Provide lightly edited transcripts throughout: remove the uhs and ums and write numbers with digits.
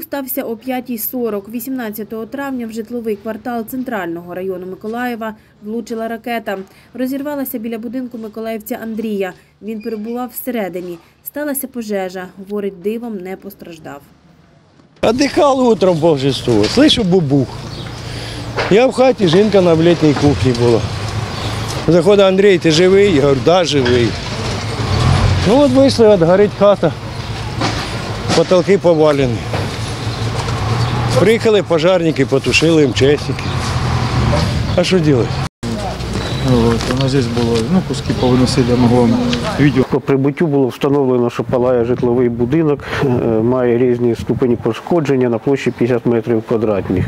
стався о 5:40. 18 травня в житловий квартал центрального району Миколаєва влучила ракета. Розірвалася біля будинку миколаївця Андрія. Він перебував всередині. Сталася пожежа. Говорить, дивом не постраждав. Отдыхал утром пол шестого. Слышу бубух. Я в хаті, жінка на літній кухні була. Заходить Андрій, ти живий? Я говорю, да, живий. Ну от вийшли, от горить хата. Потолки повалені. Приїхали пожарники, потушили МЧСники. А що робити? Воно здесь було, куски повиносили, могло відео. По прибуттю було встановлено, що палає житловий будинок, має різні ступені пошкодження на площі 50 метрів квадратних.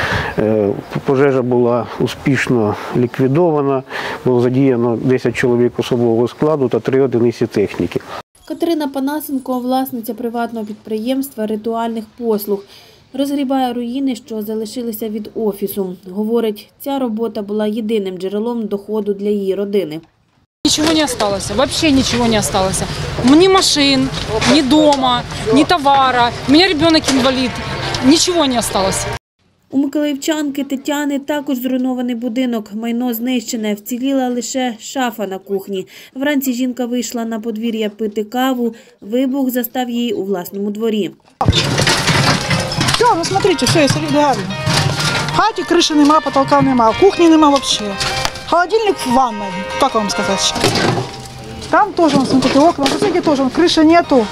Пожежа була успішно ліквідована, було задіяно 10 чоловік особового складу та 3 одиниці техніки. Катерина Панасенко – власниця приватного підприємства ритуальних послуг. Розгрібає руїни, що залишилися від офісу. Говорить, ця робота була єдиним джерелом доходу для її родини. Ничего не осталось, вообще ничего не осталось. Ни машин, ни дома, ни товара. У меня ребенок инвалид. Ничего не осталось. У миколаївчанки Тетяни також зруйнований будинок. Майно знищене. Вціліла лише шафа на кухні. Вранці жінка вийшла на подвір'я пити каву. Вибух застав її у власному дворі. Все, ну смотрите, все, если реально. В хаті криші нема, потолка нема, кухні нема вообще. Холодильник в ванной, как вам сказать. Там тоже, смотрите, окна, соседи тоже, крыши нету.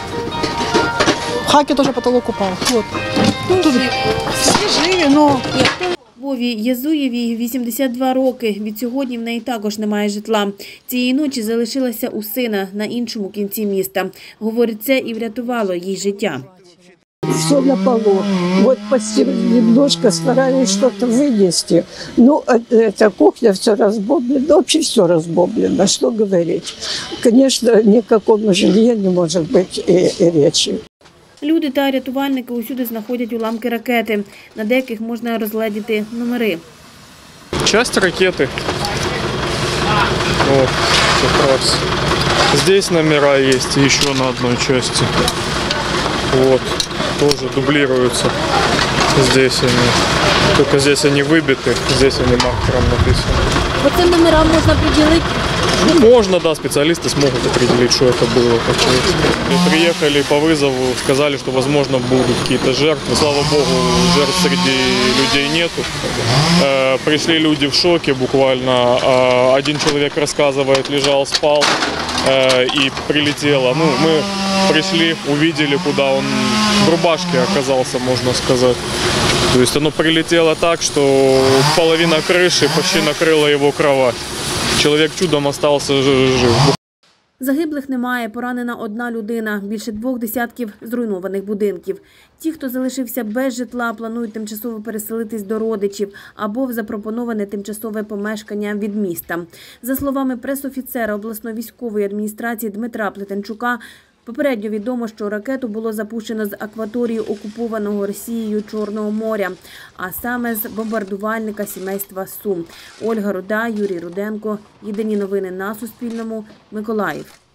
В хаті тоже потолок упал. Вот. Тут все живі, но... Вові Язуєвій 82 роки. Відсьогодні в неї також немає житла. Цієї ночі залишилася у сина на іншому кінці міста. Говорить, це і врятувало їй життя. Все на полу. Вот постелили немножко, старались что-то вынести. Ну, эта кухня все разбомблена, вообще все разбомблено, что говорить. Конечно, ни о каком жилье не может быть и речи. Люди та рятувальники усюди знаходять уламки ракети. На деяких можна розгледіти номери. Часть ракеты. Вот, как раз. Здесь номера есть, еще на одной части. Вот, тоже дублируются. Здесь они. Только здесь они выбиты, здесь они маркером написаны. По цим номерам можна приділити? Ну, можно, да, специалисты смогут определить, что это было. И приехали по вызову, сказали, что, возможно, будут какие-то жертвы. Слава богу, жертв среди людей нету. Пришли люди в шоке буквально. Один человек рассказывает, лежал, спал и прилетело. Ну, мы пришли, увидели, куда он в рубашке оказался, можно сказать. То есть оно прилетело так, что половина крыши почти накрыла его кровать. Чоловік чудом залишився жив. Загиблих немає, поранена одна людина, більше 2 десятків зруйнованих будинків. Ті, хто залишився без житла, планують тимчасово переселитись до родичів або в запропоноване тимчасове помешкання від міста. За словами пресофіцера обласної військової адміністрації Дмитра Плетенчука, попередньо відомо, що ракету було запущено з акваторії окупованого Росією Чорного моря, а саме з бомбардувальника сімейства Сум. Ольга Руда, Юрій Руденко. Єдині новини на Суспільному. Миколаїв.